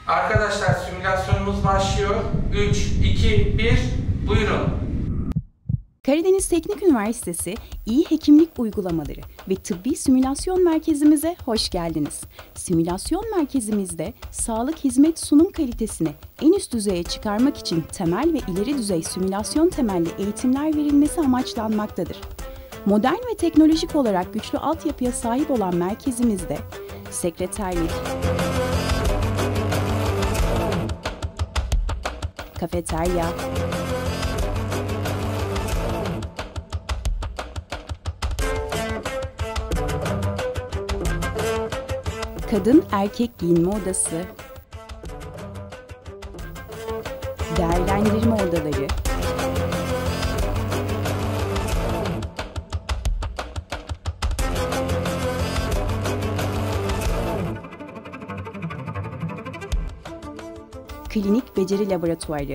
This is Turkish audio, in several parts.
Arkadaşlar simülasyonumuz başlıyor. 3, 2, 1, buyurun. Karadeniz Teknik Üniversitesi İ-Hekimlik Uygulamaları ve Tıbbi Simülasyon Merkezimize hoş geldiniz. Simülasyon merkezimizde sağlık hizmet sunum kalitesini en üst düzeye çıkarmak için temel ve ileri düzey simülasyon temelli eğitimler verilmesi amaçlanmaktadır. Modern ve teknolojik olarak güçlü altyapıya sahip olan merkezimizde sekreterlik, kafeterya, kadın erkek giyinme odası, değerlendirme odaları, klinik beceri laboratuvarı,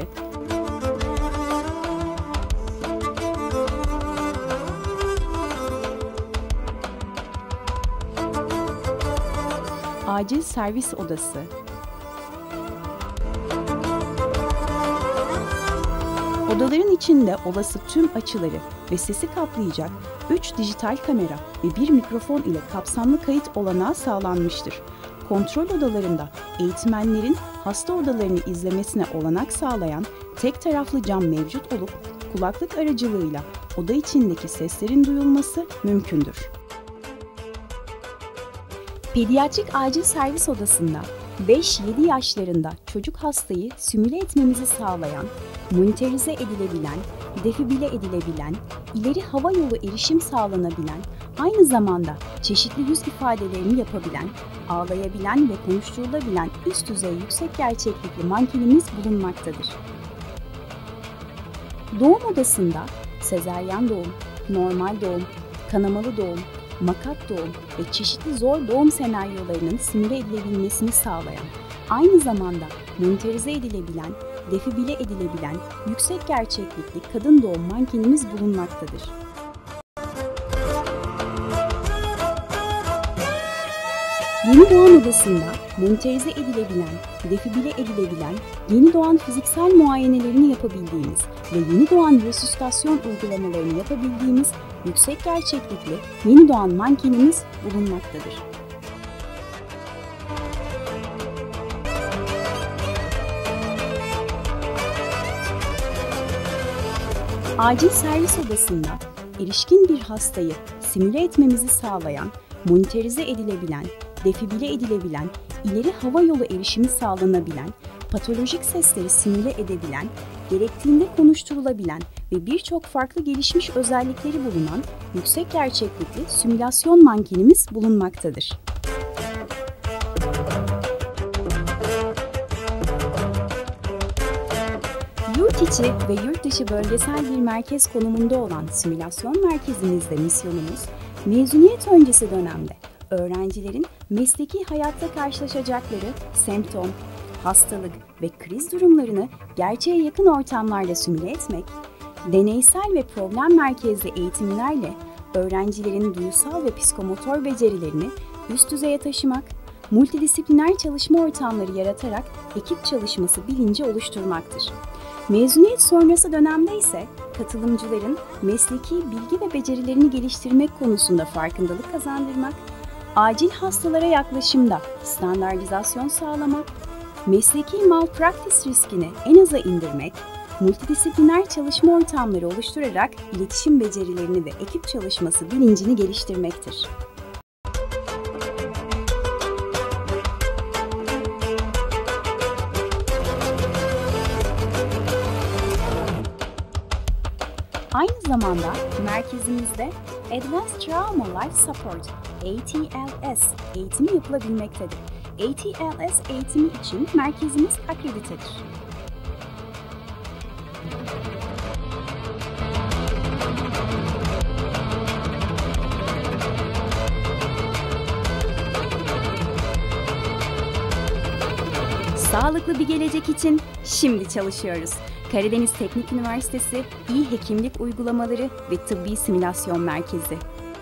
acil servis odası, odaların içinde olası tüm açıları ve sesi kaplayacak 3 dijital kamera ve 1 mikrofon ile kapsamlı kayıt olanağı sağlanmıştır. Kontrol odalarında eğitmenlerin hasta odalarını izlemesine olanak sağlayan tek taraflı cam mevcut olup kulaklık aracılığıyla oda içindeki seslerin duyulması mümkündür. Pediatrik acil servis odasında 5-7 yaşlarında çocuk hastayı simüle etmemizi sağlayan, monitörize edilebilen, defibrile edilebilen, ileri hava yolu erişim sağlanabilen, aynı zamanda çeşitli yüz ifadelerini yapabilen, ağlayabilen ve konuşturulabilen üst düzey yüksek gerçeklikli mankenimiz bulunmaktadır. Doğum odasında sezaryen doğum, normal doğum, kanamalı doğum, makat doğum ve çeşitli zor doğum senaryolarının simüle edilebilmesini sağlayan, aynı zamanda monitörize edilebilen, defibrile edilebilen yüksek gerçeklikli kadın doğum mankenimiz bulunmaktadır. Yeni doğan odasında monitörize edilebilen, defibrile edilebilen, yeni doğan fiziksel muayenelerini yapabildiğimiz ve yeni doğan resüsitasyon uygulamalarını yapabildiğimiz yüksek gerçeklikli yeni doğan mankenimiz bulunmaktadır. Acil servis odasında erişkin bir hastayı simüle etmemizi sağlayan, monitörize edilebilen, defibrile edilebilen, ileri hava yolu erişimi sağlanabilen, patolojik sesleri simüle edebilen, gerektiğinde konuşturulabilen ve birçok farklı gelişmiş özellikleri bulunan yüksek gerçeklikli simülasyon mankenimiz bulunmaktadır. Yurt içi ve yurt dışı bölgesel bir merkez konumunda olan simülasyon merkezimizde misyonumuz, mezuniyet öncesi dönemde öğrencilerin mesleki hayatta karşılaşacakları semptom, hastalık ve kriz durumlarını gerçeğe yakın ortamlarda simüle etmek, deneysel ve problem merkezli eğitimlerle öğrencilerin duyusal ve psikomotor becerilerini üst düzeye taşımak, multidisipliner çalışma ortamları yaratarak ekip çalışması bilinci oluşturmaktır. Mezuniyet sonrası dönemde ise katılımcıların mesleki bilgi ve becerilerini geliştirmek konusunda farkındalık kazandırmak, acil hastalara yaklaşımda standartizasyon sağlamak, mesleki malpraktis riskini en aza indirmek, multidisipliner çalışma ortamları oluşturarak iletişim becerilerini ve ekip çalışması bilincini geliştirmektir. Aynı zamanda merkezimizde Advanced Trauma Life Support ATLS eğitimi yapılabilmektedir. ATLS eğitimi için merkezimiz akreditedir. Sağlıklı bir gelecek için şimdi çalışıyoruz. Karadeniz Teknik Üniversitesi İ-Hekimlik Uygulamaları ve Tıbbi Simülasyon Merkezi.